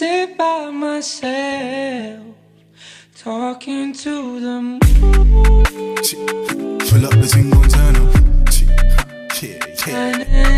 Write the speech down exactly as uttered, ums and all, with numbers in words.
sit by myself, talking to the moon. Fill up the thing, gon' turn up. Yeah, yeah.